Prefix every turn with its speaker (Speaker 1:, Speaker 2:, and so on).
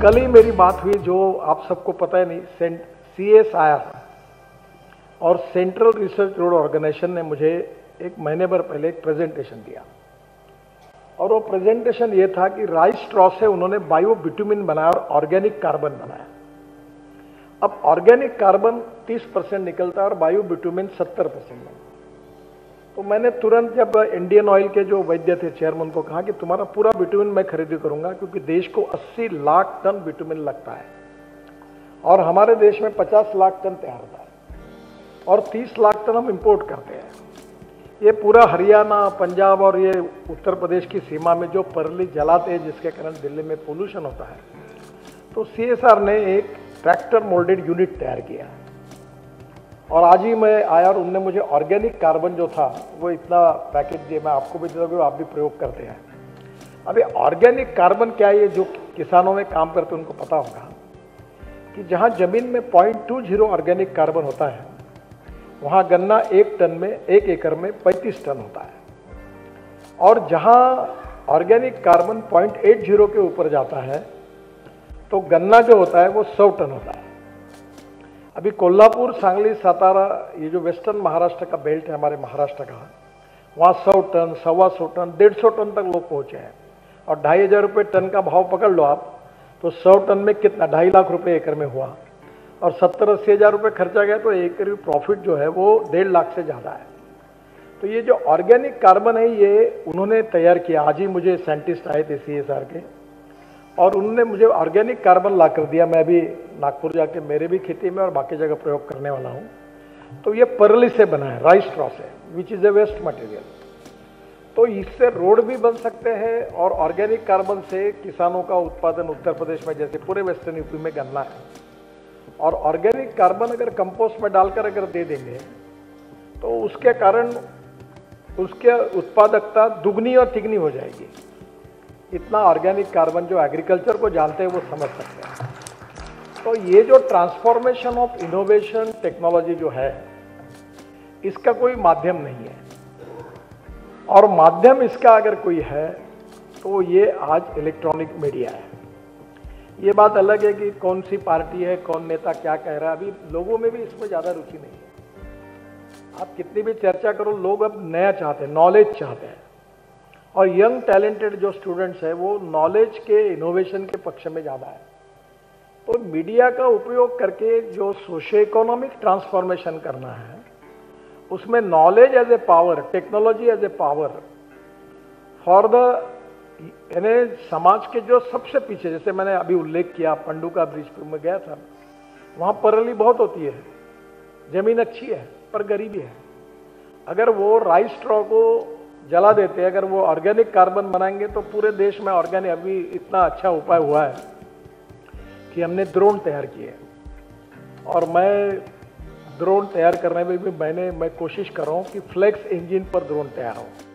Speaker 1: कल ही मेरी बात हुई, जो आप सबको पता है नहीं, सीएस आया था और सेंट्रल रिसर्च रोड ऑर्गेनाइजेशन ने मुझे एक महीने भर पहले एक प्रेजेंटेशन दिया और वो प्रेजेंटेशन ये था कि राइस स्ट्रॉ से उन्होंने बायो बिटुमिन बनाया और ऑर्गेनिक कार्बन बनाया। अब ऑर्गेनिक कार्बन 30% निकलता है और बायो बिटुमिन 70%। तो मैंने तुरंत, जब इंडियन ऑयल के जो वैद्य थे चेयरमैन, को कहा कि तुम्हारा पूरा बिटुमिन मैं खरीदी करूंगा, क्योंकि देश को 80 लाख टन बिटुमिन लगता है और हमारे देश में 50 लाख टन तैयार होता है और 30 लाख टन हम इंपोर्ट करते हैं। ये पूरा हरियाणा, पंजाब और ये उत्तर प्रदेश की सीमा में जो पराली जलाते हैं, जिसके कारण दिल्ली में पोल्यूशन होता है, तो सीएसआर ने एक ट्रैक्टर मोल्डेड यूनिट तैयार किया और आज ही मैं आया और उनने मुझे ऑर्गेनिक कार्बन जो था वो इतना पैकेज दिया। मैं आपको भी दे दूँगा, आप भी प्रयोग करते हैं। अभी ऑर्गेनिक कार्बन क्या है, ये जो किसानों में काम करते हैं उनको पता होगा कि जहाँ जमीन में 0.20 ऑर्गेनिक कार्बन होता है, वहाँ गन्ना 1 एकड़ में 35 टन होता है और जहाँ ऑर्गेनिक कार्बन 0.80 के ऊपर जाता है तो गन्ना जो होता है वो 100 टन होता है। अभी कोल्हापुर, सांगली, सातारा, ये जो वेस्टर्न महाराष्ट्र का बेल्ट है हमारे महाराष्ट्र का, वहाँ 100 टन, 125 टन, 150 टन तक लोग पहुँचे हैं और 2,500 रुपये टन का भाव पकड़ लो आप, तो 100 टन में कितना, 2.5 लाख रुपए एकड़ में हुआ और 70-80 हज़ार रुपये खर्चा गया, तो एकड़ प्रॉफिट जो है वो 1.5 लाख से ज़्यादा है। तो ये जो ऑर्गेनिक कार्बन है ये उन्होंने तैयार किया। आज ही मुझे साइंटिस्ट आए थे सीएसआर के और उन्होंने मुझे ऑर्गेनिक कार्बन ला कर दिया। मैं भी नागपुर जाके मेरे भी खेती में और बाकी जगह प्रयोग करने वाला हूँ। तो ये परली से बना है, राइस स्ट्रॉ से, which is a waste material. तो इससे रोड भी बन सकते हैं और ऑर्गेनिक कार्बन से किसानों का उत्पादन उत्तर प्रदेश में, जैसे पूरे वेस्टर्न यूपी में गन्ना है, और ऑर्गेनिक कार्बन अगर कंपोस्ट में डालकर अगर दे देंगे तो उसके कारण उसके उत्पादकता दुगनी और तिगनी हो जाएगी। इतना ऑर्गेनिक कार्बन जो एग्रीकल्चर को जानते हैं वो समझ सकते हैं। तो ये जो ट्रांसफॉर्मेशन ऑफ इनोवेशन टेक्नोलॉजी जो है, इसका कोई माध्यम नहीं है और माध्यम इसका अगर कोई है तो ये आज इलेक्ट्रॉनिक मीडिया है। ये बात अलग है कि कौन सी पार्टी है, कौन नेता क्या कह रहा है, अभी लोगों में भी इसमें ज़्यादा रुचि नहीं है। आप कितनी भी चर्चा करो, लोग अब नया चाहते हैं, नॉलेज चाहते हैं और यंग टैलेंटेड जो स्टूडेंट्स हैं वो नॉलेज के, इनोवेशन के पक्ष में ज़्यादा है। तो मीडिया का उपयोग करके जो सोशियो इकोनॉमिक ट्रांसफॉर्मेशन करना है, उसमें knowledge as a power, technology as a power for the, यानी समाज के जो सबसे पीछे, जैसे मैंने अभी उल्लेख किया पंडुका ब्रिज पर मैं गया था, वहाँ पराली बहुत होती है, जमीन अच्छी है पर गरीबी है। अगर वो राइस स्ट्रॉ को जला देते, अगर वो ऑर्गेनिक कार्बन बनाएंगे तो पूरे देश में ऑर्गेनिक, अभी इतना अच्छा उपाय हुआ है कि हमने ड्रोन तैयार किए और मैं ड्रोन तैयार करने में भी मैं कोशिश कर रहा हूँ कि फ्लेक्स इंजन पर ड्रोन तैयार हो।